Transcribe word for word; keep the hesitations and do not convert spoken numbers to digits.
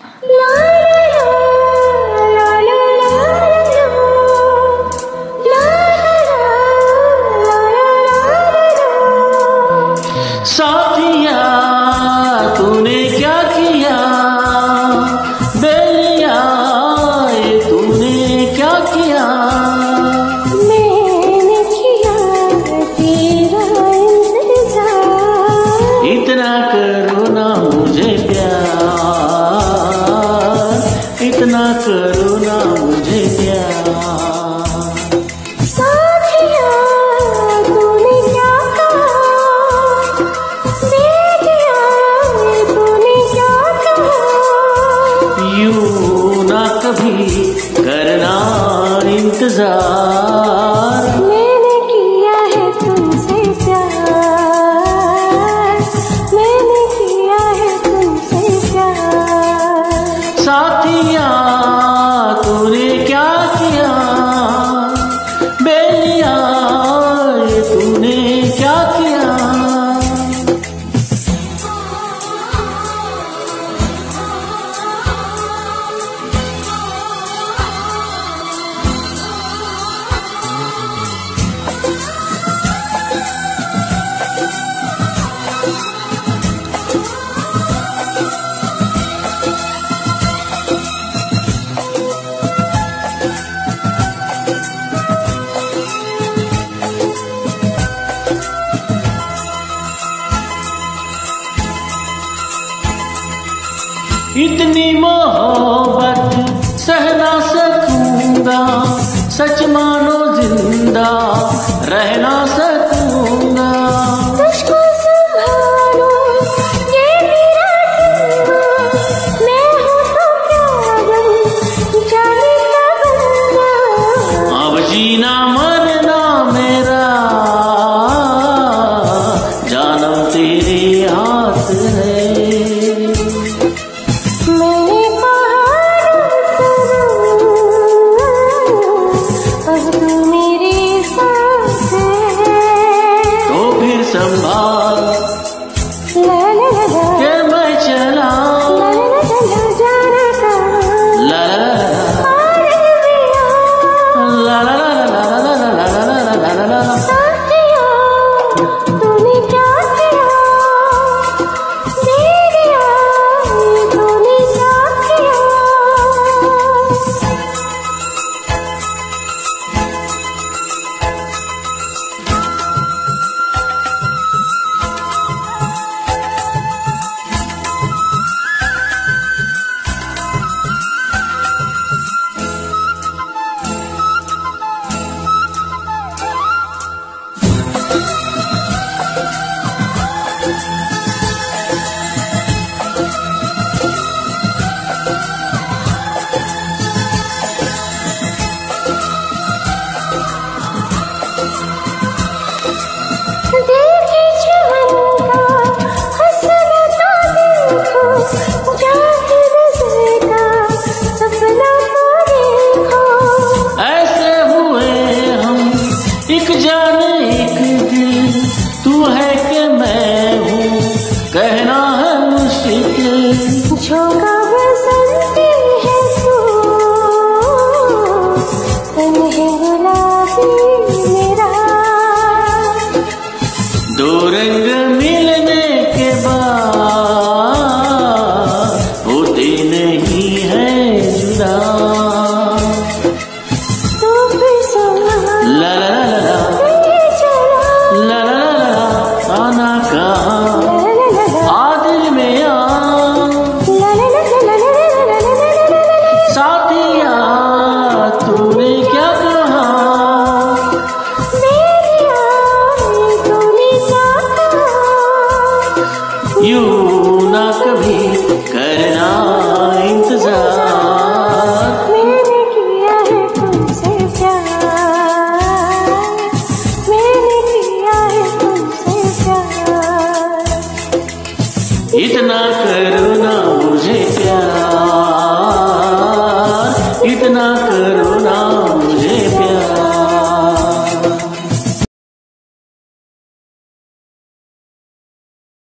साथिया तूने क्या किया, बेलिया तूने क्या किया। मैंने किया तेरा इंतजार, इतना करो ना मुझे प्यार, इतना करो ना मुझे प्यार। कभी करना इंतजार, मैंने किया है तुमसे प्यार, मैंने किया है तुमसे प्यार। साथिया तूने क्या किया, बेलिया तूने क्या किया। इतनी मोहब्बत सह ना सकूंगा, सच मानो जिंदा रह ना सकूंगा। तुझको संभालो ये मेरा जिम्मा, मैं हूँ तो क्या गम जाने का बंदा। अब जीना मरना मेरा जानम तेरे हाथ है। संभाल के मैं चला ला ला ला ला। साथिया तूने क्या किया, बेलिया तूने क्या किया। एक जान एक दिल, तू है कि मैं हूँ कहना है मुश्किल। झोंका बसंती है तू, तन है गुलाबी मेरा। दो रंग मिलने के बाद होते नहीं है जुदा। ला ला ला ला ला आना कहाँ आदिल में आ। साथिया तूने क्या कहा, तूने क्या कहा। यूं ना कभी करना इंतजार, मैंने किया है तुमसे प्यार, मैंने किया है तुमसे प्यार। इतना करो